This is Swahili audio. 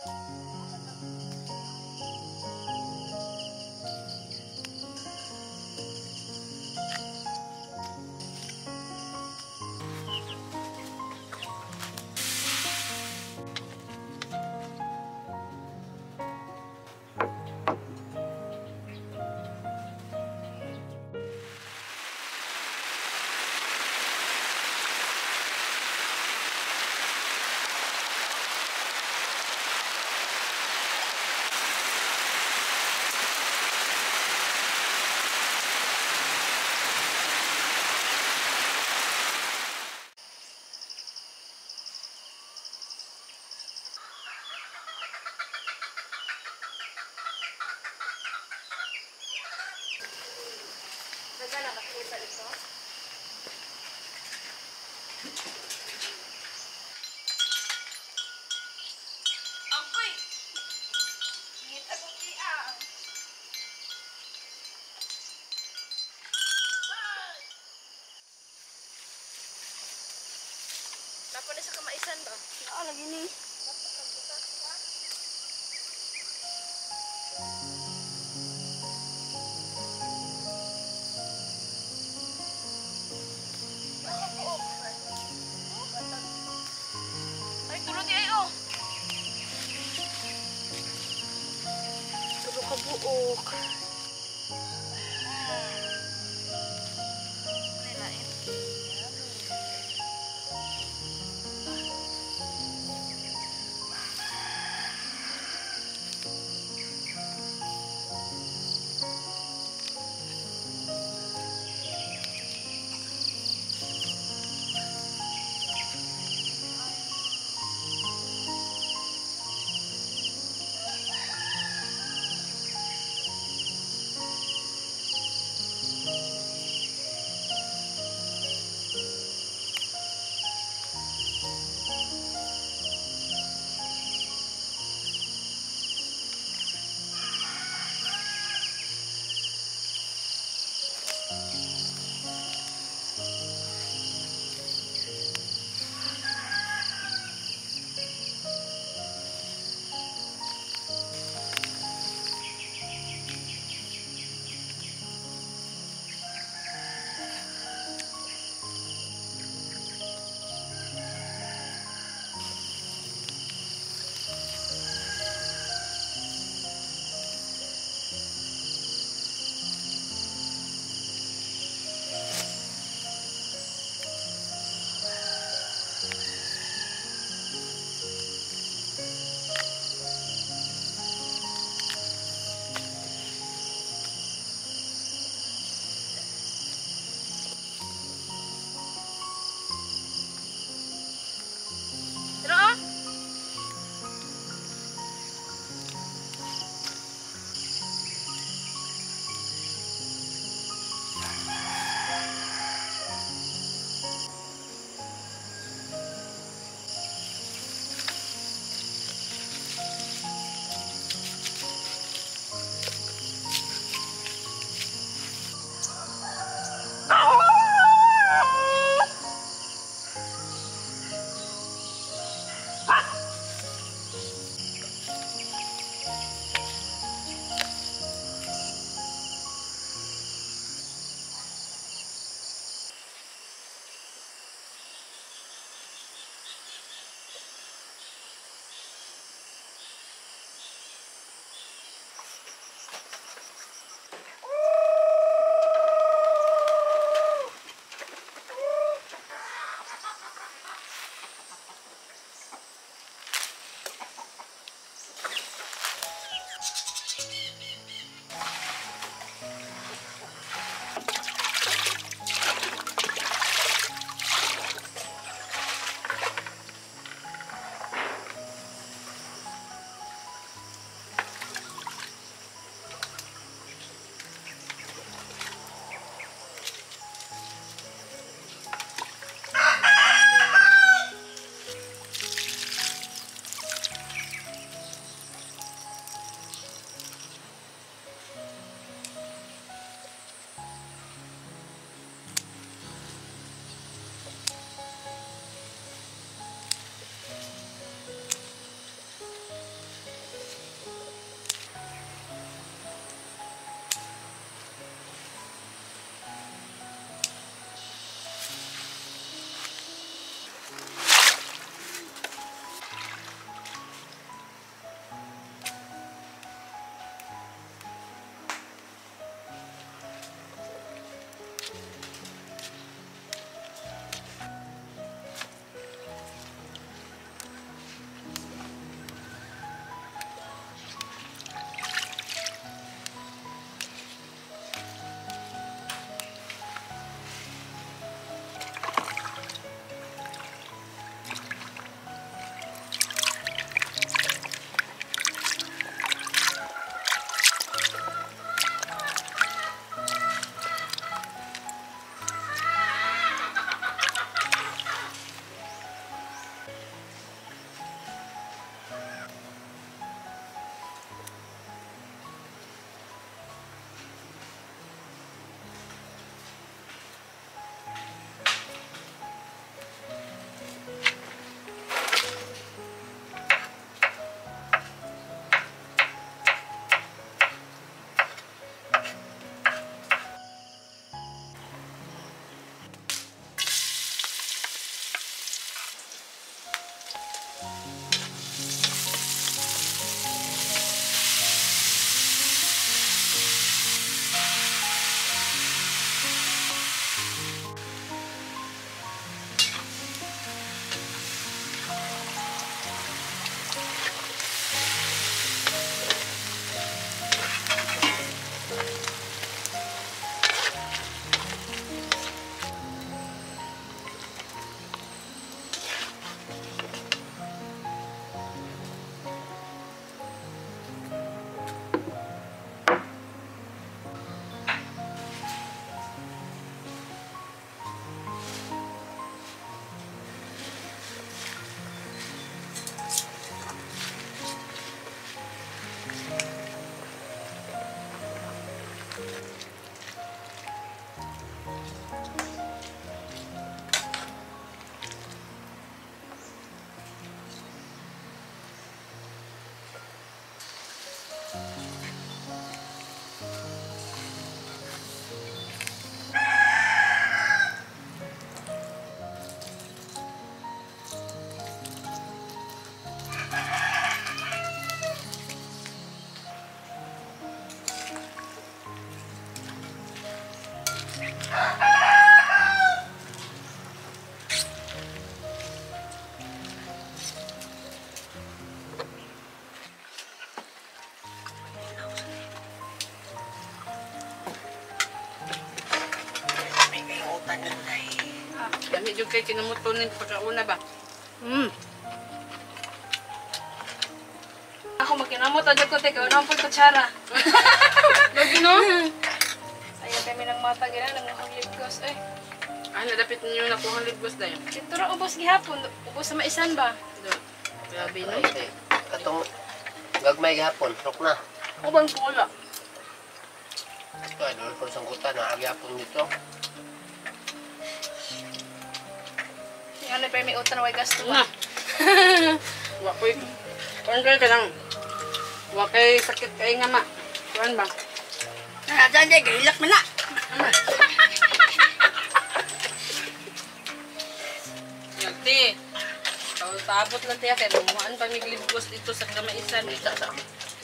Saan nakakita ito? Agoy! Ngita ko tiang. Napa na sa kamaisan ba? Lagi ni. Ay, tulog di ayo. Tulog ka buok. Nilain. Medyo kay kinamutunin pagkauna ba? Ako magkinamot, adyo ko, teka, unang po kutsara. Lagi no? Ayaw kami ng mata, gina, ng libgos, eh. Ah, nadapit ninyo na kuhang libgos na yun. Dito ra ubos gihapon, ubos sa maisan ba? Grabe no? Ay, katong gagmay gihapon, rok na. Ubang pula. Ito ay doon ko sangkutan na agapon dito. Yan na pa may utan, way gasto Na. ba? Wakoy. Kuan ka lang. Wakay sakit kay nga ma. Kuan ba? Dyan, gahilak mo na. Yagti. Tabot lang tiya kay mamuhaan pa mig libgos dito sa kamaisan.